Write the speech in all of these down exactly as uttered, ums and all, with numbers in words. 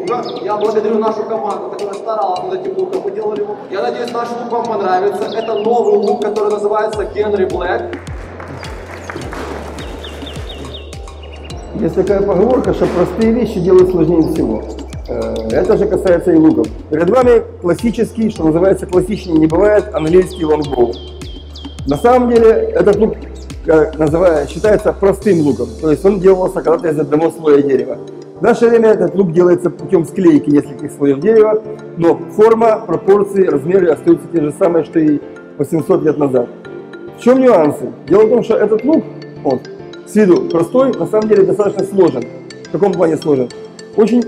лука. Я благодарю нашу команду, которая старалась над этим луком. Мы делали лук. Я надеюсь, наш лук вам понравится. Это новый лук, который называется Генри Блэк. Есть такая поговорка, что простые вещи делают сложнее всего. Это же касается и луков. Перед вами классический, что называется, классичнее не бывает, английский лонгбоу. На самом деле этот лук называется, считается простым луком, то есть он делался когда-то из одного слоя дерева. В наше время этот лук делается путем склейки нескольких слоев дерева, но форма, пропорции, размеры остаются те же самые, что и восемьсот лет назад. В чем нюансы? Дело в том, что этот лук, вот, с виду простой, на самом деле достаточно сложен. В каком плане сложен? Очень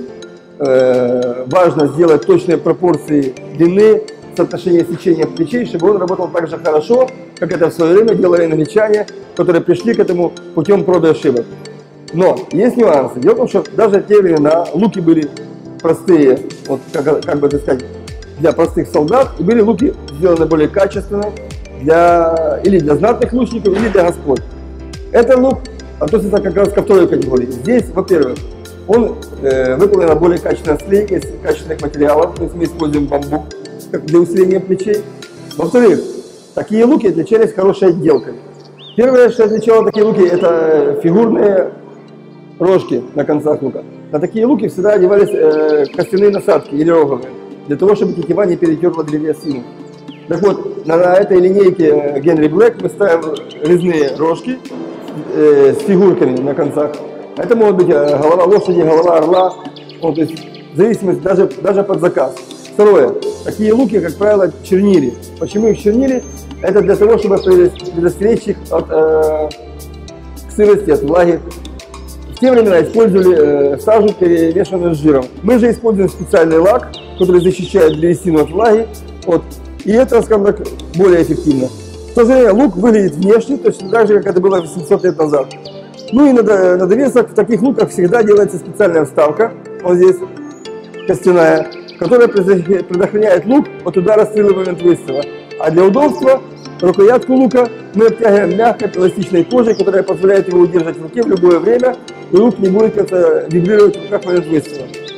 э, важно сделать точные пропорции длины, соотношение сечения плечей, чтобы он работал так же хорошо, как это в свое время делали англичане, которые пришли к этому путем проб и ошибок. Но есть нюансы. Дело в том, что даже в те времена луки были простые, вот, как, как бы так сказать, для простых солдат, и были луки сделаны более качественно для, или для знатных лучников, или для господ. Это лук относится как раз ко второй категории. Здесь, во-первых, он э, выполнен на более качественной склейке из качественных материалов, то есть мы используем бамбук для усиления плечей. Во-вторых, такие луки отличались хорошей отделкой. Первое, что отличало такие луки, это фигурные рожки на концах лука. На такие луки всегда одевались э, костяные насадки или роговые, для того, чтобы тетива не перетерла древесину. Так вот, на, на этой линейке Генри Блэк мы ставим резные рожки э, с фигурками на концах. Это может быть э, голова лошади, голова орла, вот, то есть в зависимости даже, даже под заказ. Второе. Такие луки, как правило, чернили. Почему их чернили? Это для того, чтобы предостеречь их от э, сырости, от влаги. В те времена использовали э, сажу, перемешанную с жиром. Мы же используем специальный лак, который защищает древесину от влаги. Вот. И это, скажем так, более эффективно. В то же время лук выглядит внешне точно так же, как это было восемьсот лет назад. Ну и на, на довесок в таких луках всегда делается специальная вставка, вот здесь, костяная, которая предохраняет лук от удара стрелы в момент выстрела. А для удобства рукоятку лука мы обтягиваем мягкой пластичной кожей, которая позволяет его удержать в руке в любое время, и лук не будет как-то вибрировать в руках в момент выстрела.